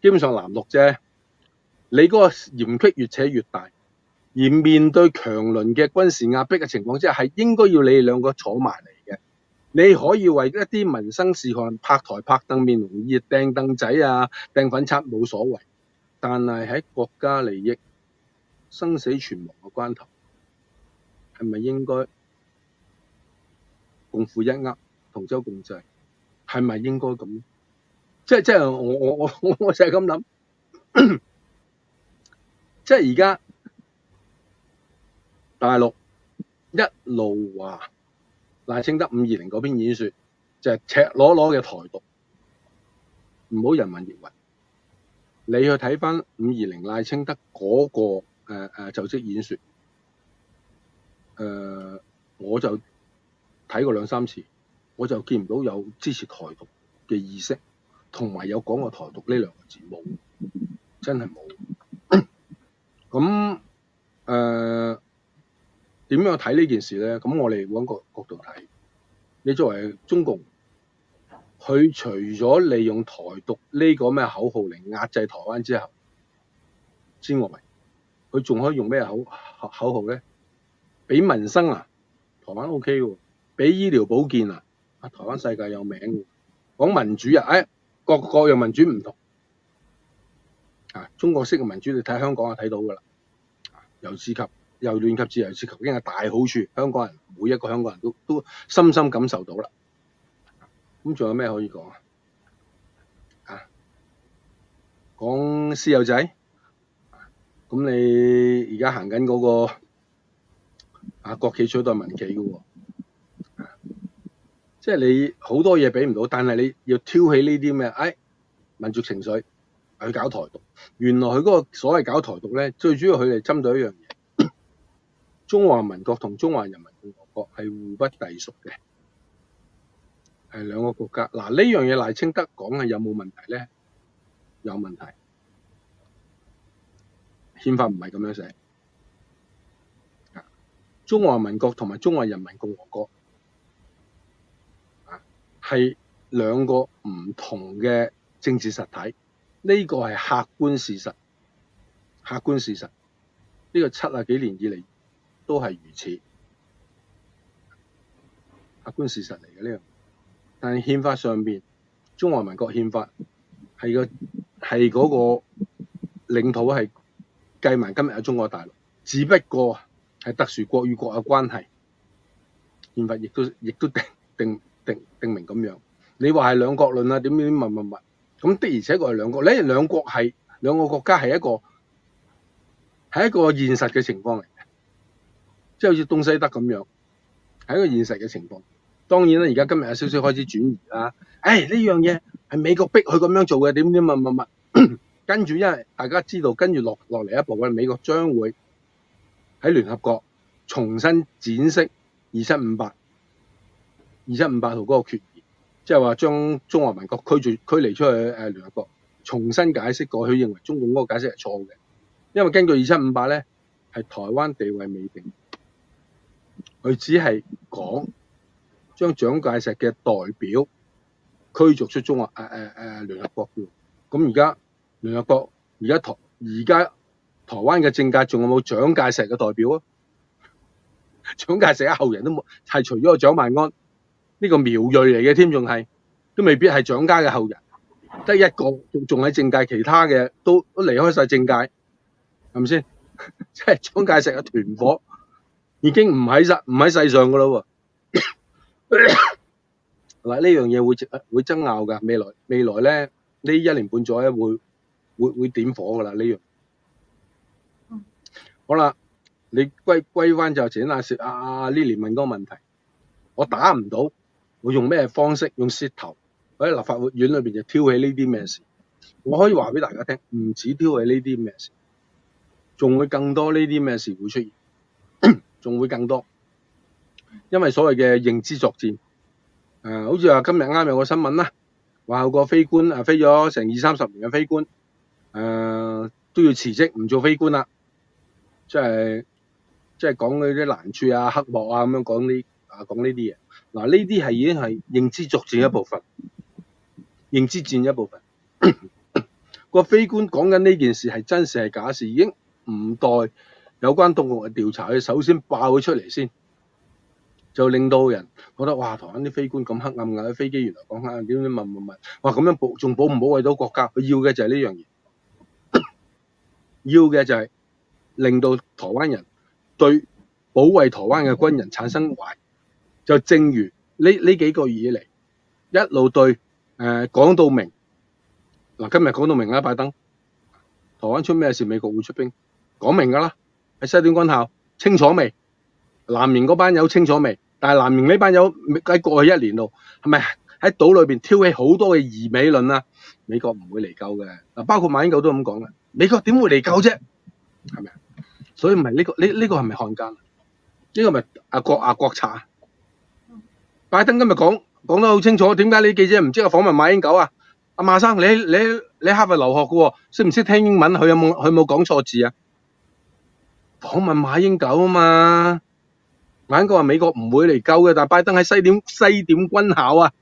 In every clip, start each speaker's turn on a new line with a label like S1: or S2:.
S1: 基本上藍綠啫。你嗰個嫌隙越扯越大，而面對強鄰嘅軍事壓迫嘅情況之下，係應該要你哋兩個坐埋嚟嘅。你可以為一啲民生事項拍台拍凳面容易掟凳仔啊、掟粉刷冇所謂，但係喺國家利益生死存亡嘅關頭，係咪應該共負一軛、同舟共濟？係咪應該咁？即係我就係咁諗。即係而家大陸一路話賴清德520嗰邊演說就係赤裸裸嘅台獨，唔好人云亦云。你去睇翻520賴清德嗰個就職演說，我就睇過2、3次，我就見唔到有支持台獨嘅意識，同埋有講過台獨呢2個字，冇，真係冇。咁點樣睇呢件事咧？咁我哋揾個角度睇，你作為中共，佢除咗利用台獨呢個咩口號嚟壓制台灣之外，佢仲可以用咩口號咧？俾民生啊，台灣 OK 喎；俾醫療保健啊，台灣世界有名喎。講民主啊，各樣民主唔同。中國式嘅民主，你睇香港就睇到㗎啦。由亂及自由至求經嘅大好處，香港人每一個香港人都深深感受到啦。咁仲有咩可以講啊？講私有仔，咁你而家行緊嗰個國企取代民企嘅喎，即係你好多嘢俾唔到，但係你要挑起呢啲咩民族情緒去搞台獨。原來佢嗰個所謂搞台獨咧，最主要佢哋針對一樣嘢，中華民國同中華人民共和國係互不隸屬嘅，係兩個國家。嗱，呢樣嘢賴清德講係有冇問題咧？有問題，憲法唔係咁樣寫。中華民國同埋中華人民共和國係兩個唔同嘅政治實體。呢個係客觀事實，客觀事實。呢個70幾年以嚟都係如此，客觀事實嚟嘅呢樣。但係憲法上邊，中華民國憲法係嗰個領土係計埋今日嘅中國大陸，只不過係特殊國與國嘅關係。憲法亦都定明咁樣。你話係兩國論啊？點乜？咁的而且確係兩國，呢兩個國家係一個現實嘅情況嚟嘅，即係好似東西德咁樣，係一個現實嘅情況。當然啦，而家今日有少少開始轉移啦。呢樣嘢係美國逼佢咁樣做嘅，點乜？跟住因為大家知道，跟住落嚟一步嘅美國將會喺聯合國重新展釋2758號嗰個決議。即係話將中華民國驅離出去聯合國，重新解釋過，佢認為中共嗰個解釋係錯嘅，因為根據2758咧，係台灣地位未定，佢只係講將蔣介石嘅代表驅逐出聯合國嘅。咁而家聯合國而家台灣嘅政界仲有冇蔣介石嘅代表啊？蔣介石嘅後人都冇，係除咗個蔣萬安。呢個苗裔嚟嘅添，仲係都未必係蔣家嘅後人，得一個仲喺政界，其他嘅都離開晒政界，係咪先？即係蔣介石嘅團伙已經唔喺世上噶啦喎。嗱，呢樣嘢會爭拗㗎，未來咧呢1年半載會點火㗎啦呢樣。好啦，你歸翻就前阿 Lily 問嗰個問題，我打唔到。我用咩方式？用舌頭喺立法會院裏邊就挑起呢啲咩事？我可以話俾大家聽，唔止挑起呢啲咩事，仲會更多呢啲咩事會出現，仲會更多。因為所謂嘅認知作戰，好似話今日啱有個新聞啦，話有個飛官飛咗成20-30年嘅飛官，都要辭職唔做飛官啦，即係講嗰啲難處啊、黑幕啊咁樣講呢啲嘢。嗱，呢啲已經係認知作戰一部分，認知戰一部分。嗰個飛官講緊呢件事係真事係假事，已經唔待有關當局嘅調查，佢首先爆咗出嚟先，就令到人覺得哇，台灣啲飛官咁黑暗㗎，飛機原來講黑暗，點問，哇咁樣仲保唔保衞到國家？佢要嘅就係呢樣嘢，要嘅就係令到台灣人對保衞台灣嘅軍人產生懷疑，就正如呢幾個月以嚟一路對講到明。嗱，今日講到明啦，拜登，台灣出咩事，美國會出兵，講明㗎啦，喺西點軍校清楚未？藍營嗰班友清楚未？但係藍營呢班友喺過去1年度係咪喺島裏邊挑起好多嘅疑美論啊？美國唔會嚟救嘅，嗱，包括馬英九都咁講嘅，美國點會嚟救啫？係咪？所以唔係呢個係咪漢奸？呢個咪國賊？拜登今日講得好清楚，點解你記者唔即刻訪問馬英九啊？阿馬生，你喺哈佛留學嘅喎，識唔識聽英文？佢有冇講錯字啊？訪問馬英九啊嘛，馬英九話美國唔會嚟救嘅，但係拜登喺西點軍校啊，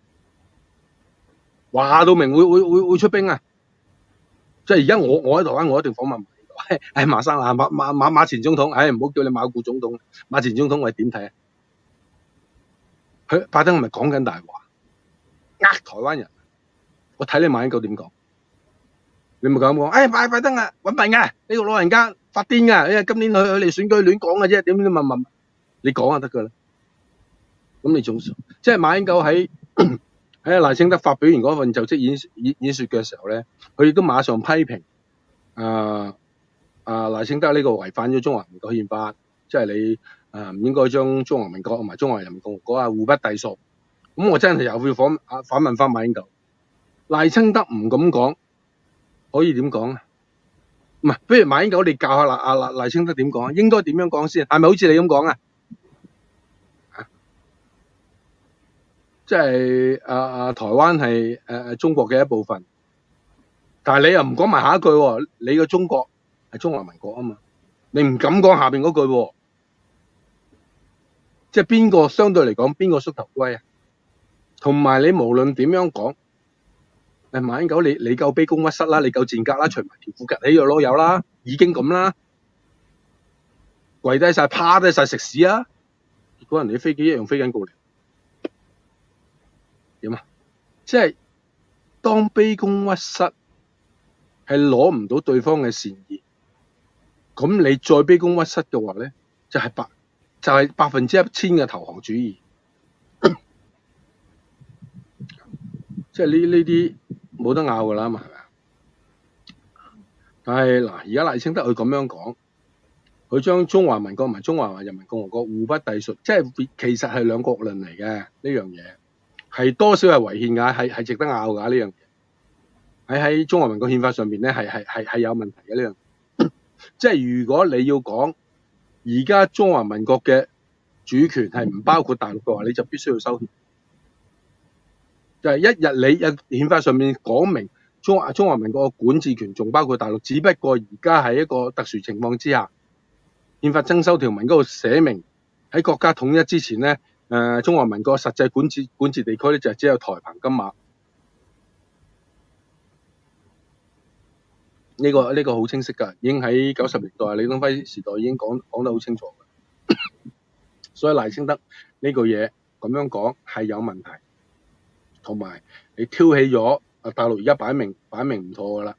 S1: 話到明會出兵啊！即係而家我喺台灣，我一定訪問馬英九。馬生啊，馬前總統，唔好叫你馬古總統，馬前總統我點睇啊？佢拜登係咪講緊大話，台灣人？我睇你馬英九點講，你咪咁講，拜登啊，搵笨嘅，呢個老人家發癲噶，因為今年佢哋選舉亂講嘅啫，點問，你講就得噶啦。咁你仲即係馬英九喺賴清德發表完嗰份就職演說嘅時候咧，佢亦都馬上批評賴清德呢個違反咗中華民國憲法，即係你唔應該將中華民國同埋中華人民共和國互不隸屬。咁我真係又要反問翻馬英九。賴清德唔咁講，可以點講啊？唔係，不如馬英九你教下賴清德點講啊？應該點樣講先？係咪好似你咁講啊？即係台灣係中國嘅一部分，但係你又唔講埋下一句喎？你嘅中國係中華民國啊嘛？你唔敢講下邊嗰句喎？即係邊個相對嚟講邊個縮頭龜啊？同埋你無論點樣講。馬英九你夠卑躬屈膝啦，你夠賤格啦，除埋條褲趌起個囉柚啦，已經咁啦，跪低晒，趴低晒食屎啊！結果人哋飛機一樣飛緊過嚟，點啊？即係當卑躬屈膝係攞唔到對方嘅善意，咁你再卑躬屈膝嘅話咧，就係1,1000%嘅投降主義，即係呢啲。冇得拗噶啦嘛，係咪啊？但係嗱，而家賴清德佢咁樣講，佢將中華民國同埋中華人民共和國互不隸屬，即係其實係兩國論嚟嘅呢樣嘢，係多少係違憲㗎，係值得拗㗎呢樣嘢。喺中華民國憲法上邊咧，係有問題嘅呢樣。即係如果你要講而家中華民國嘅主權係唔包括大陸嘅話，你就必須要修憲。就係一日你憲法上面講明中華民國嘅管治權仲包括大陸，只不過而家係一個特殊情況之下，憲法增修條文嗰度寫明喺國家統一之前咧，中華民國實際管治地區咧就只有台澎金馬。呢個好清晰㗎，已經喺90年代李登輝時代已經講得好清楚。所以賴清德呢個嘢咁樣講係有問題。同埋你挑起咗大陸而家擺明唔妥噶啦，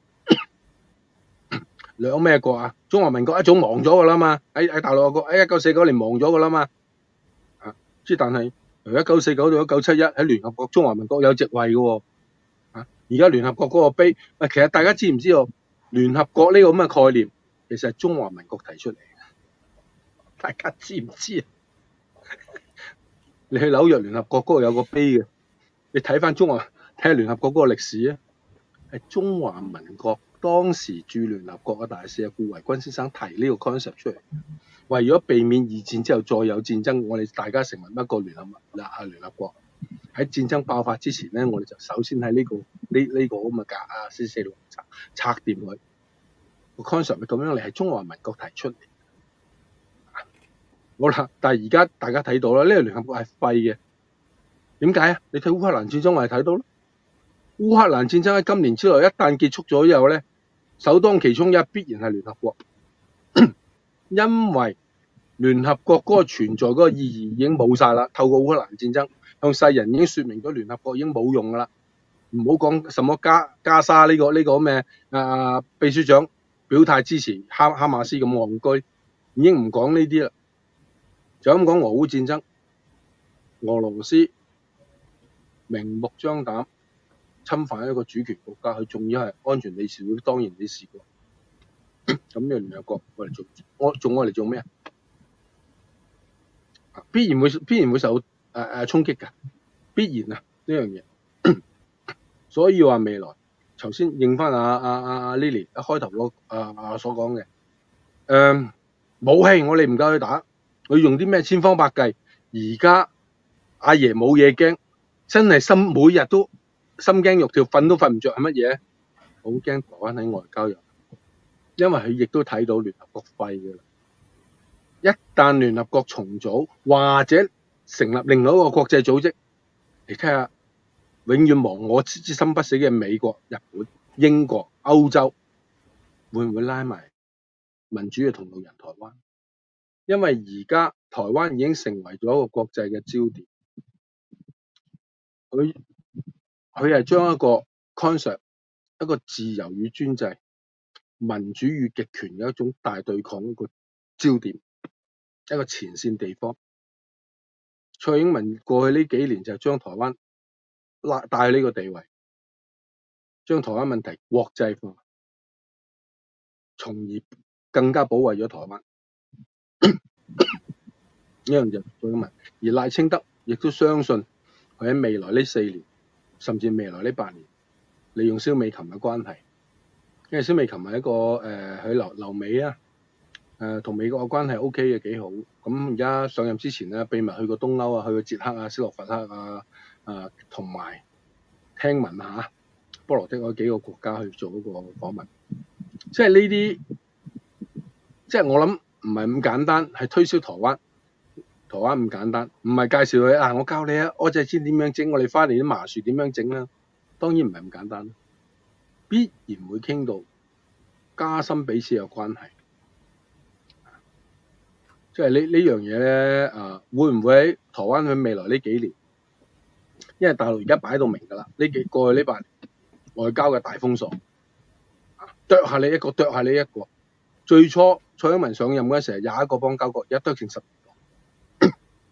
S1: 兩咩國啊？中華民國一早亡咗噶啦嘛，喺大陸個1949年亡咗噶啦嘛，但係由1949到1971喺聯合國中華民國有席位嘅喎，而家聯合國嗰個碑，其實大家知唔知道聯合國呢個咁嘅概念其實係中華民國提出嚟嘅？大家知唔知啊？你去紐約聯合國嗰度有個碑嘅。你睇翻睇下聯合國嗰個歷史啊，係中華民國當時駐聯合國嘅大使顧維鈞先生提呢個 concept 出嚟，為咗避免二戰之後再有戰爭，我哋大家成為一個聯合國。喺戰爭爆發之前咧，我哋就首先喺呢個咁嘅446拆掂佢個 concept 係咁樣嚟，係中華民國提出嚟。好啦，但係而家大家睇到啦，呢個聯合國係廢嘅。點解啊？你睇烏克蘭戰爭，我係睇到咯。 烏克蘭戰爭喺今年之內一旦結束咗之後咧，首當其衝嘅必然係聯合國，因為聯合國嗰個存在嗰個意義已經冇晒啦。透過烏克蘭戰爭，向世人已經説明咗聯合國已經冇用噶啦。唔好講什麼加沙呢個咩秘書長表態支持哈馬斯咁戇居，已經唔講呢啲啦。就咁講俄烏戰爭，俄羅斯明目張膽侵犯一個主權國家，佢仲要係安全理事會當然理事國。咁呢個聯合國我嚟做，我嚟做咩啊？必然會受衝擊㗎，必然啊呢樣嘢。所以話未來，頭先應翻阿 Lily 一開頭所講嘅，武器我哋唔夠去打，佢用啲咩千方百計。而家阿爺冇嘢驚，真係每日都心驚肉跳，瞓都瞓唔着係乜嘢？好驚台灣喺外交入，因為佢亦都睇到聯合國廢㗎啦。一旦聯合國重組或者成立另外一個國際組織，你睇下。永遠亡我之心不死嘅美國、日本、英國、歐洲，會唔會拉埋民主嘅同路人台灣？因為而家台灣已經成為咗一個國際嘅焦點，佢係將一個 concept， 一個自由與專制、民主與極權嘅一種大對抗一個焦點，一個前線地方。蔡英文過去呢幾年就將台灣帶呢個地位，將台灣問題國際化，從而更加保衛咗台灣。呢樣就蔡英文，而賴清德亦都相信佢喺未來呢4年，甚至未來呢8年，利用蕭美琴嘅關係，因為蕭美琴係一個佢留美啊，同美國嘅關係 OK 嘅幾好。咁而家上任之前咧，秘密去過東歐啊，去過捷克啊、斯洛伐克啊，同埋聽聞下波羅的海幾個國家去做一個訪問，即係呢啲，即係我諗唔係咁簡單，係推銷台灣咁簡單，唔係介紹佢我教你啊，我就知點樣整，我哋翻嚟啲麻薯點樣整啦。當然唔係咁簡單，必然會傾到加深彼此嘅關係。即係呢樣嘢咧，會唔會喺台灣喺未來呢幾年？因為大陸而家擺到明㗎啦，過去呢8年外交嘅大封鎖，剁下你一個，剁下你一個。最初蔡英文上任嗰陣時係21個邦交國，一剁成12個。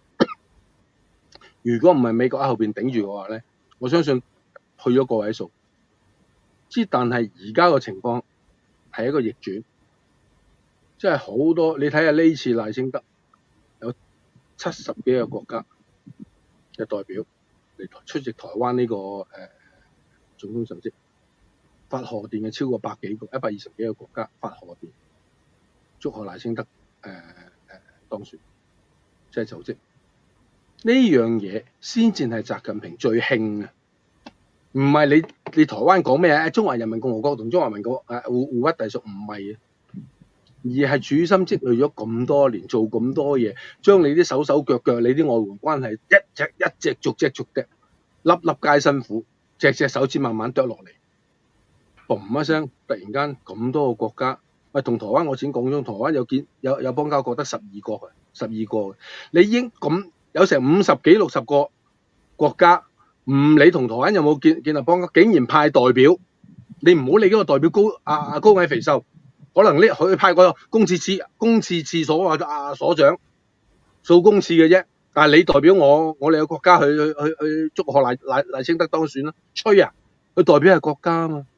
S1: 如果唔係美國喺後邊頂住嘅話咧，我相信去咗個位數。但係而家個情況係一個逆轉。即係好多，你睇下呢次賴清德有70幾個國家嘅代表嚟出席台灣呢個總統就職，發賀電嘅超過100幾個，120幾個國家發賀電，祝賀賴清德當選，即係就職。呢樣嘢先至係習近平最興啊！唔係你台灣講咩啊？中華人民共和國同中華民國互不隸屬，唔係啊！而係處心積慮咗咁多年，做咁多嘢，將你啲手腳腳，你啲外援關係一隻逐隻粒粒皆辛苦，隻手指慢慢剁落嚟，嘣一聲，突然間咁多個國家，同台灣我先講咗，台灣有邦交國得12個，12個，你已經咁有成50幾60個國家，唔理同台灣有冇建立邦交，竟然派代表，你唔好理嗰個代表高矮肥瘦。可能佢派個公廁所所長掃公廁嘅啫，但係你代表我哋個國家去祝賀賴清德當選啦？吹啊！佢代表係國家啊嘛，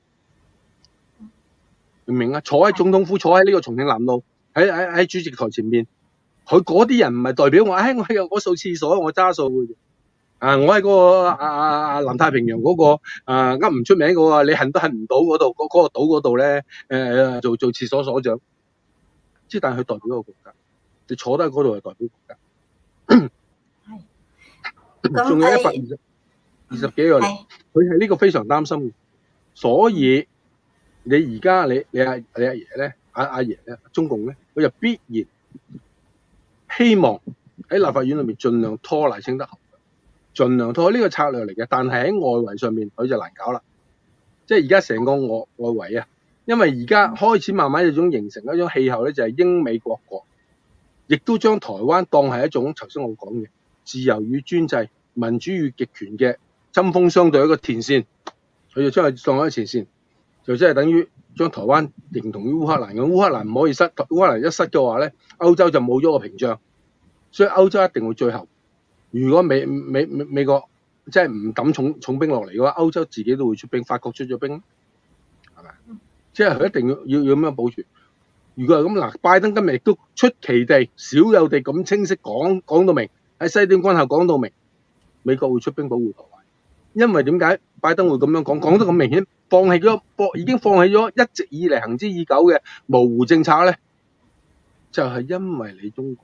S1: 明唔明啊？坐喺總統府，坐喺呢個重慶南路，喺主席台前面，佢嗰啲人唔係代表我，我掃廁所，我揸數嘅啫。我喺嗰個南太平洋嗰個唔出名嗰個，你恨都恨唔到嗰度嗰個島嗰度咧，做廁所所長，但係佢代表個國家，你坐低嗰度係代表國家。仲有120幾個人，佢係呢個非常擔心嘅，所以你而家你阿爺咧，阿爺咧，中共咧，佢就必然希望喺立法院裏面盡量拖賴清德後。盡量拖呢個策略嚟嘅，但係喺外圍上面佢就難搞啦。 即係而家成個外圍啊，因為而家開始慢慢有種形成一種氣候咧，就係英美各國，亦都將台灣當係一種頭先我講嘅自由與專制、民主與極權嘅針鋒相對一個前線，佢就將佢當咗前線，就即係等於將台灣形同於烏克蘭咁。烏克蘭唔可以失，烏克蘭一失嘅話咧，歐洲就冇咗個屏障，所以歐洲一定會最後。如果美國即係唔抌重兵落嚟嘅話，歐洲自己都會出兵，法國出咗兵，係咪？即係佢一定要咁樣保住。如果係咁嗱，拜登今日亦都出奇地少有地咁清晰講到明，喺西點軍校講到明，美國會出兵保護台灣。因為點解拜登會咁樣講得咁明顯，已經放棄咗一直以嚟行之已久嘅模糊政策咧？就係因為你中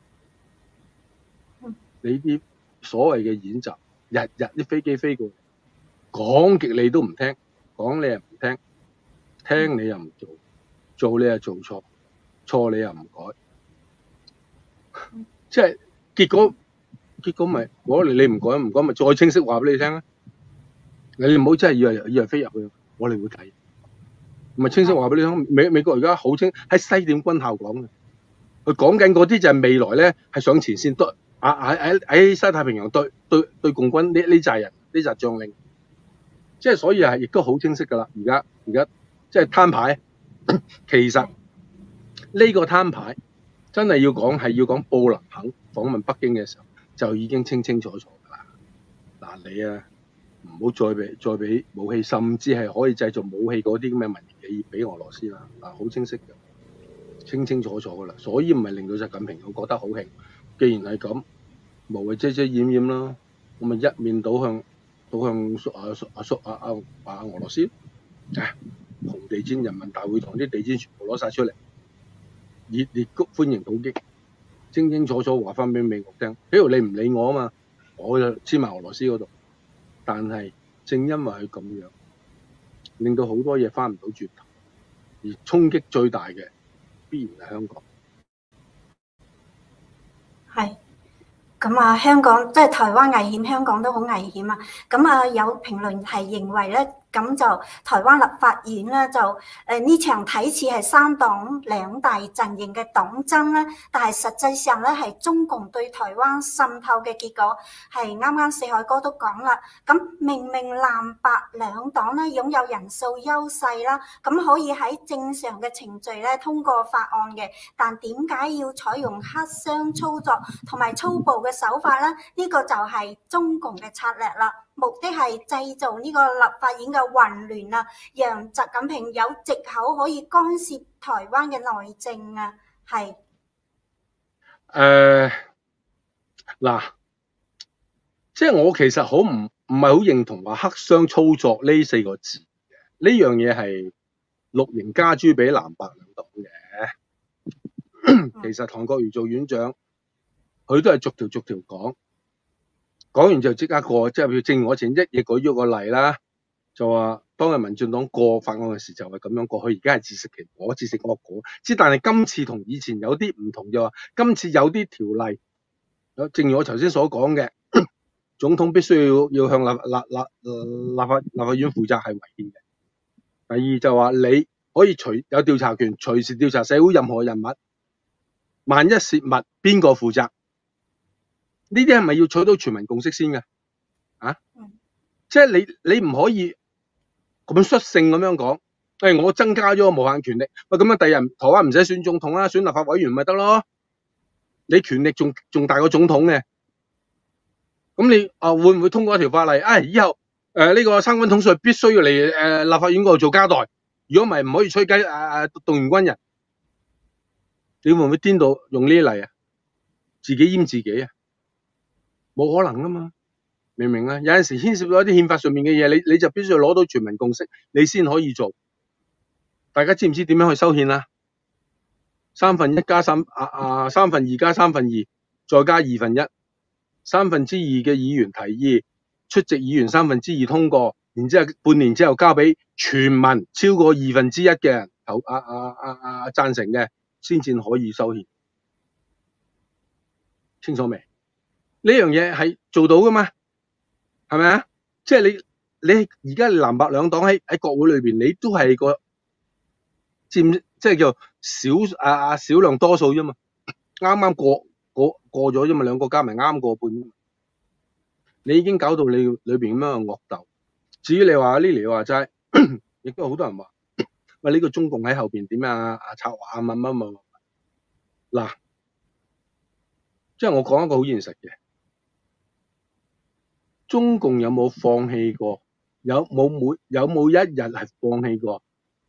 S1: 國，你啲所謂嘅演習，日日啲飛機飛過嚟，講極你都唔聽，講你又唔聽，聽你又唔做，做你又做錯，錯你又唔改，即係結果咪我你唔改咪再清晰話俾你聽啊！你唔好真係以為飛入去，我哋會睇，咪清晰話俾你聽。美國而家好清喺西點軍校講嘅，佢講緊嗰啲就係未來咧係上前線對喺西太平洋對共軍呢扎人呢扎將領，即係所以係亦都好清晰㗎啦。而家即係攤牌，其實呢個攤牌真係要講布林肯訪問北京嘅時候就已經清楚㗎啦。嗱你啊〜唔好再俾武器，甚至係可以製造武器嗰啲咁嘅民營企業俾俄羅斯啦。好清晰嘅，清楚㗎啦。所以唔係令到習近平我覺得好興。既然係咁，無謂遮遮掩掩啦，我咪一面倒向俄羅斯。紅地毯人民大會堂啲地毯全部攞晒出嚟，熱烈歡迎普京，清楚話翻俾美國聽。譬如你唔理我啊嘛，我就黐埋俄羅斯嗰度。但係正因為佢咁樣，令到好多嘢翻唔到轉頭，而衝擊最大嘅必然係香港。
S2: 係咁啊，香港即係台灣危險，香港都好危險啊！咁啊，有評論係認為咧。咁就台灣立法院咧就呢場睇似係三黨兩大陣營嘅黨爭咧，但係實際上咧係中共對台灣滲透嘅結果，係啱四海哥都講啦。咁明明藍白兩黨咧擁有人數優勢啦，咁可以喺正常嘅程序咧通過法案嘅，但點解要採用黑箱操作同埋粗暴嘅手法咧？呢個就係中共嘅策略啦。目的係製造呢個立法院嘅混亂啊，讓習近平有藉口可以干涉台灣嘅內政啊。係
S1: 嗱，即係我其實唔係好認同話黑箱操作呢四個字嘅，呢樣嘢係綠營加諸俾藍白兩黨嘅。其實韓國瑜做院長，佢都係逐條講。講完就即刻過，即係譬如正如我前一夜舉咗個例啦，就話當日民進黨過法案嘅時就係咁樣過，佢而家係自食其果，自食惡果。之但係今次同以前有啲唔同，就話今次有啲條例，正如我頭先所講嘅，總統必須要向立法院負責係違憲嘅。第二就話你可以有調查權，隨時調查社會任何人物，萬一泄密，邊個負責？呢啲係咪要取到全民共識先嘅？即係你唔可以咁率性咁樣講，我增加咗無限權力，咁樣第日台灣唔使選總統啦，選立法委員咪得咯？你權力仲大過總統嘅，咁你會唔會通過一條法例？以後呢個參軍統帥必須要嚟立法院嗰度做交代，如果唔係唔可以吹雞動員軍人，你會唔會顛倒用呢啲例啊？自己閹自己啊？冇可能噶嘛，明唔明啊？有陣時牽涉到一啲憲法上面嘅嘢，你就必須要攞到全民共識，你先可以做。大家知唔知點樣去修憲啊？3分1加3，3分2加3分2，再加1/2，3分之2嘅議員提議，出席議員2/3通過，然之後半年之後交俾全民超過1/2嘅人贊成嘅，先至可以修憲。清楚未？呢樣嘢係做到噶嘛？係咪啊？即係你而家藍白兩黨喺國會裏邊，你都係個佔即係叫少量多數啫嘛，啱啱過咗啫嘛，兩個加埋啱過半，你已經搞到你裏邊咁樣嘅惡鬥。至於你話 Lily 話齋，亦都好多人話喂，呢個中共喺後邊點策劃啊乜嗱，即係我講一個好現實嘅，中共有冇放棄過？有冇一日係放棄過？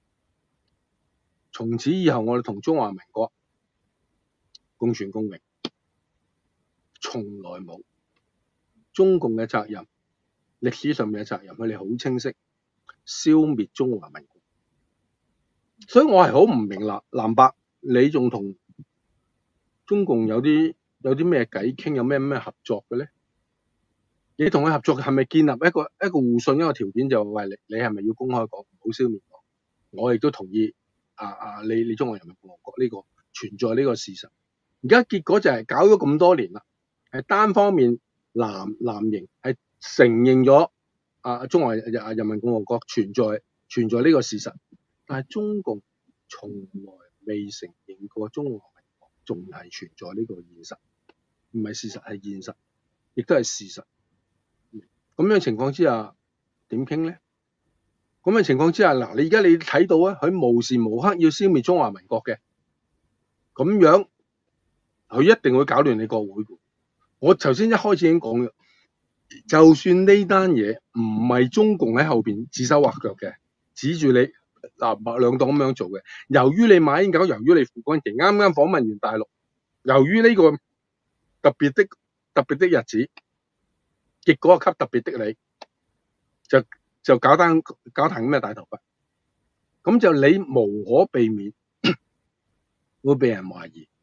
S1: 從此以後，我哋同中華民國共存共榮，從來冇。中共嘅責任，歷史上面嘅責任，佢哋好清晰，消滅中華民國。所以我係好唔明藍白，你仲同中共有啲咩偈傾，有咩合作嘅咧？你同佢合作係咪建立一個互信一個條件，就話你係咪要公開講唔好消滅我？我亦都同意你中華人民共和國呢個存在呢個事實。而家結果就係搞咗咁多年啦，係單方面藍營係承認咗中華人民共和國存在呢個事實，但係中共從來未承認過中華民國仲係存在呢個現實，唔係事實係現實，亦都係事實。咁樣情況之下點傾咧？咁嘅情況之下，嗱，你而家你睇到啊，佢無時無刻要消滅中華民國嘅，咁樣佢一定會搞亂你國會嘅。我頭先一開始已經講咗，就算呢單嘢唔係中共喺後邊指手畫腳嘅，指住你藍白兩黨咁樣做嘅，由於你馬英九，由於你傅昆萁啱啱訪問完大陸，由於呢個特別的日子，結果給特別的你，就搞壇咁嘅大頭佛，咁就你無可避免會被人懷疑，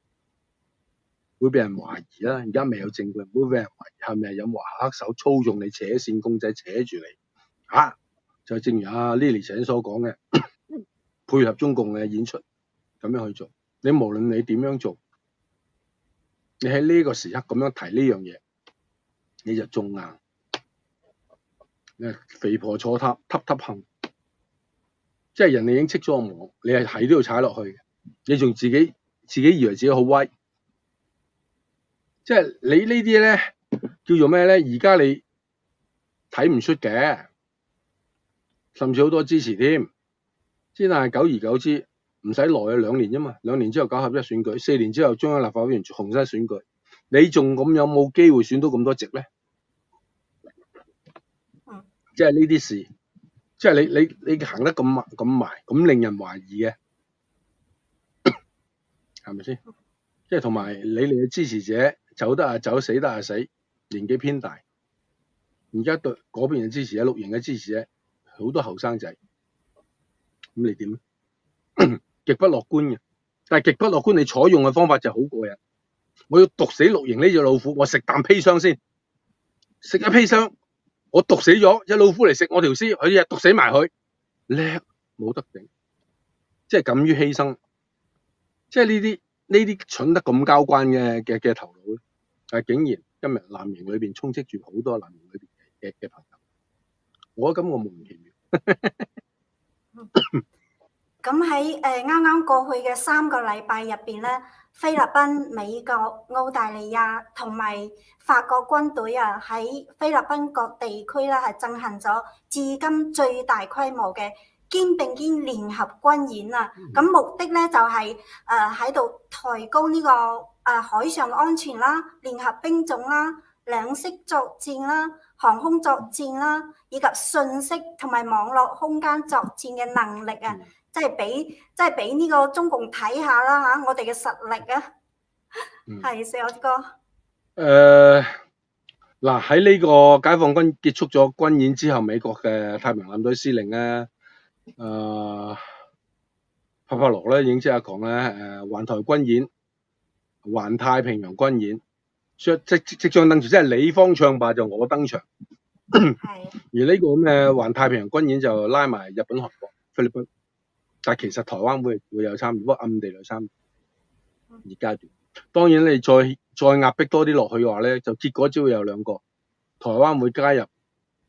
S1: 啦。而家未有證據，會被人懷疑係咪有幕後黑手操縱你，扯線公仔扯住你就正如Lily 頭先所講嘅，配合中共嘅演出咁樣去做。你無論你點樣做，你喺呢個時刻咁樣提呢樣嘢，你就中硬。肥婆坐塔揼行，即係人哋已經戚咗我，你係都要踩落去嘅，你仲自己以為自己好威，即係你呢啲咧叫做咩咧？而家你睇唔出嘅，甚至好多支持添，但係久而久之唔使耐啊，2年啫嘛，2年之後搞合一選舉，4年之後中央立法會員重新選舉，你仲咁有冇機會選到咁多席咧？即係呢啲事，即係你行得咁埋，咁令人懷疑嘅，係咪先？即係同埋你哋嘅支持者走得走，死得死，年紀偏大。而家對嗰邊嘅支持者，綠營嘅支持者，好多後生仔，咁你點咧？極不樂觀嘅，但係極不樂觀，你採用嘅方法就好過癮。我要毒死綠營呢隻老虎，我食啖砒霜先，食一砒霜。我毒死咗隻老虎嚟食我條屍，佢日毒死埋佢，叻冇得頂，即係敢於犧牲，即係呢啲蠢得咁交關嘅頭腦咧，但係竟然今日藍營裏邊充斥住好多藍營裏邊嘅朋友，我感覺莫名其妙。
S2: 咁喺啱啱過去嘅3個禮拜入邊咧，菲律賓、美國、澳大利亞同埋法國軍隊喺菲律賓各地區咧係進行咗至今最大規模嘅肩並肩聯合軍演啊！咁目的咧就係喺度抬高呢個海上安全啦、聯合兵種啦、兩式作戰啦、航空作戰啦，以及信息同埋網絡空間作戰嘅能力啊！即係俾呢個中共睇下啦我哋嘅實力啊！係四友哥。
S1: 嗱，喺呢個解放軍結束咗軍演之後，美國嘅太平艦隊司令咧，帕帕羅咧已經即刻講咧，環台軍演、環太平洋軍演，即將登場，即係你方唱罷就我登場。而呢個咁嘅環太平洋軍演就拉埋日本、韓國、菲律賓。但係其實台灣會有參與，不過暗地裏參與。而階段，當然你再壓迫多啲落去嘅話咧，就結果只會有2個，台灣會加入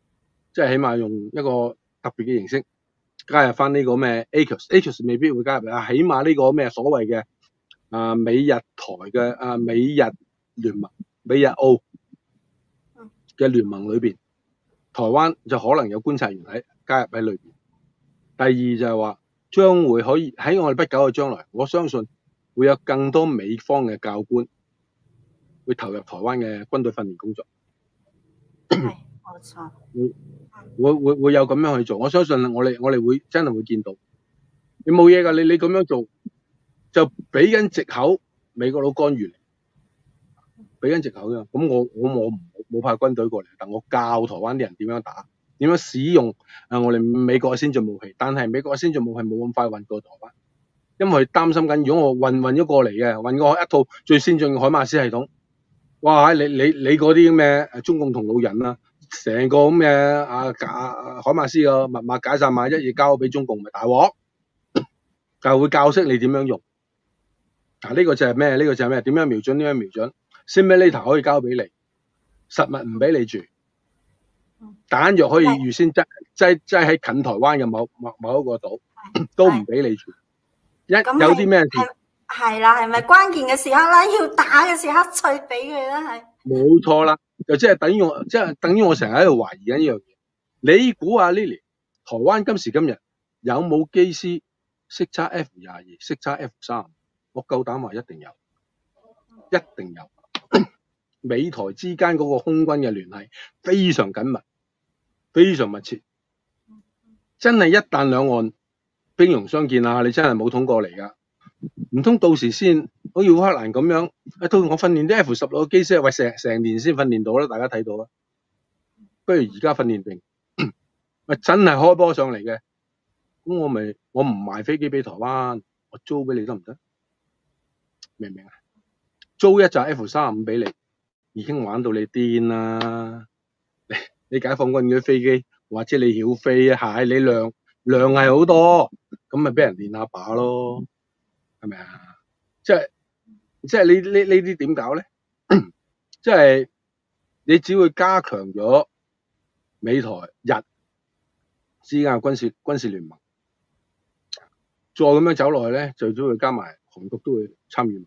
S1: 即係起碼用一個特別嘅形式加入翻呢個咩 AUKUS 未必會加入啊，起碼呢個咩所謂嘅美日台嘅美日聯盟、美日澳嘅聯盟裏邊，台灣就可能有觀察員加入喺裏邊。第二就係話，將會可以喺我哋不久嘅將來，我相信會有更多美方嘅教官會投入台灣嘅軍隊訓練工作。
S2: 係冇錯。
S1: 會有咁樣去做，我相信我哋會真係會見到。你冇嘢㗎，你咁樣做就俾緊藉口美國佬干預嚟，俾緊藉口㗎。咁我冇派軍隊過嚟，但我教台灣啲人點樣打，點樣使用我哋美國嘅先進武器。但係美國嘅先進武器冇咁快運過台灣，因為佢擔心緊，如果我運咗過嚟嘅，運過一套最先進嘅海馬斯系統，哇！你嗰啲咩中共同路人啊！成個咁嘅海馬斯嘅密碼解散碼一嘢交俾中共，咪大鑊，就會教識你點樣用。呢個就係咩？呢個就係咩？點樣瞄準？點樣瞄準 ？Simulator 可以交俾你，實物唔俾你住，彈藥可以預先擠喺近台灣嘅某一個島，都唔俾你住。有啲咩事？
S2: 係啦，係咪關鍵嘅時刻啦？要打嘅時刻再俾佢啦，係。冇
S1: 錯啦。就即係等於我成日喺度懷疑緊呢樣嘢。你估下 Lily， 台灣今時今日有冇機師識揸 F-22，識揸 F-35？我夠膽話一定有，一定有。美台之間嗰個空軍嘅聯繫非常緊密，非常密切。真係一旦兩岸兵戎相見啊，你真係冇統過嚟㗎。唔通到時先好似烏克蘭咁樣，到我訓練啲 F-16嘅機師，喂成年先訓練到啦，大家睇到啦。不如而家訓練定，咪真係開波上嚟嘅，咁我唔賣飛機俾台灣，我租俾你得唔得？明唔明啊？租一架 F-35俾你，已經玩到你癲啦！你解放軍嗰啲飛機，或者你曉飛啊，係你量係好多，咁咪俾人練下把咯。係咪啊？即係呢啲點搞咧？即係你只會加強咗美台日之間嘅軍事聯盟，再咁樣走落去咧，就都會加埋韓國都會參與埋。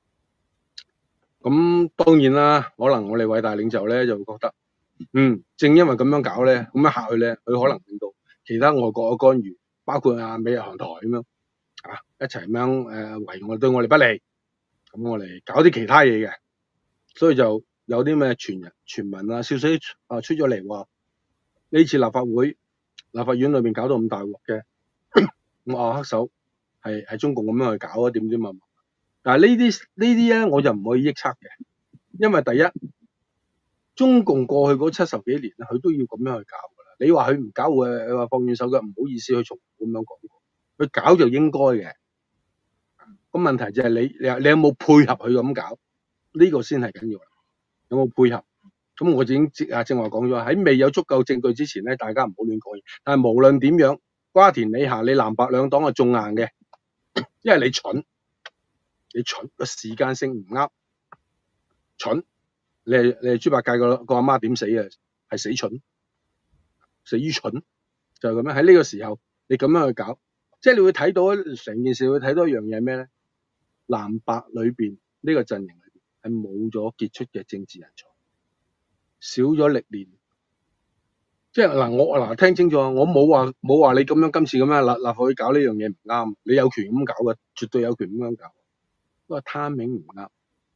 S1: 咁當然啦，可能我哋偉大領袖咧就會覺得，正因為咁樣搞咧，咁樣嚇佢咧，佢可能令到其他外國嘅干預，包括美日韓台咁樣。一齊咁樣對我哋不利，咁我哋搞啲其他嘢嘅，所以就有啲咩傳聞啊、消息出咗嚟話，呢次立法院裏邊搞到咁大鑊嘅，咁黑手係中共咁樣去搞啊？點啊？但係呢啲咧，我就唔可以臆測嘅，因為第一，中共過去嗰70幾年咧，佢都要咁樣去搞噶啦。你話佢唔搞嘅，你話放軟手腳，唔好意思去重複咁樣講。佢搞就應該嘅，咁問題就係你有冇配合佢咁搞？呢個先係緊要。有冇配合？咁我已經正話講咗，喺未有足夠證據之前咧，大家唔好亂講嘢。但係無論點樣，瓜田李下，你藍白兩黨係中硬嘅，因為你蠢個時間性唔啱，蠢。你係豬八戒個阿媽點死啊？係死蠢，死於蠢，就係咁樣。喺呢個時候，你咁樣去搞。即係你會睇到成件事，會睇到一樣嘢係咩咧？藍白裏邊呢個陣營裏邊係冇咗傑出嘅政治人才，少咗歷練。即係我聽清楚啊！我冇話你咁樣今次咁樣立法會搞呢樣嘢唔啱，你有權咁搞嘅，絕對有權咁樣搞。不過 timing 唔啱，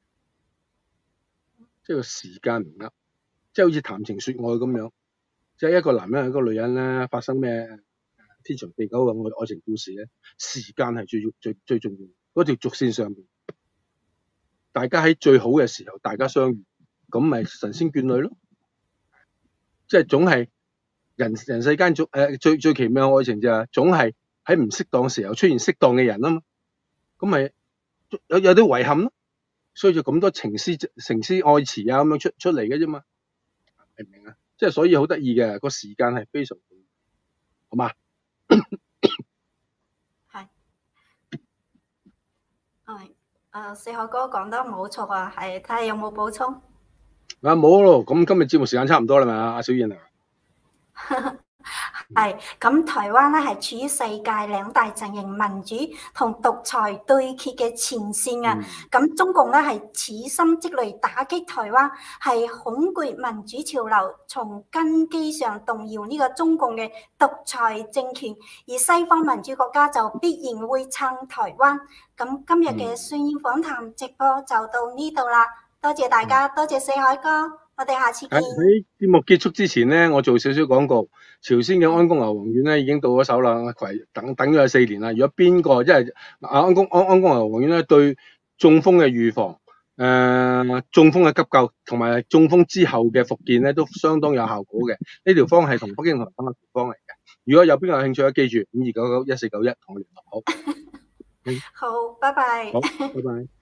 S1: 即係個時間唔啱，即係好似談情說愛咁樣，即係一個男人一個女人咧發生咩天長地久嘅愛情故事咧，時間係最重要。嗰條軸線上面，大家喺最好嘅時候，大家相遇，咁咪神仙眷侶咯。即係總係人世間最奇妙嘅愛情就係總係喺唔適當時候出現適當嘅人啊嘛。咁咪有啲遺憾咯。所以就咁多情詩愛詞啊咁樣出嚟嘅啫嘛。明唔明啊？即係所以好得意嘅，個時間係非常重要，好嘛？
S2: 係，四海哥講得冇錯啊，係睇下有冇補充。
S1: 冇咯，咁今日節目時間差唔多啦嘛，阿小燕啊。
S2: 係咁，台灣咧係處於世界兩大陣營民主同獨裁對決嘅前線啊！咁中共咧係處心積慮打擊台灣，係恐懼民主潮流從根基上動搖呢個中共嘅獨裁政權，而西方民主國家就必然會撐台灣。咁今日嘅宣言訪談直播就到呢度啦，多謝大家，多謝四海哥。我哋下次見。
S1: 喺節目結束之前咧，我做少少廣告。朝鮮嘅安宮牛黃丸咧已經到咗手啦，等咗有4年啦。如果邊個即係安宮牛黃丸咧，對中風嘅預防、中風嘅急救同埋中風之後嘅復健咧，都相當有效果嘅。呢條方係同北京同台灣嘅條方嚟嘅。如果有邊個有興趣咧，記住52991491同我聯絡好。
S2: 好，拜拜。
S1: 好，拜拜。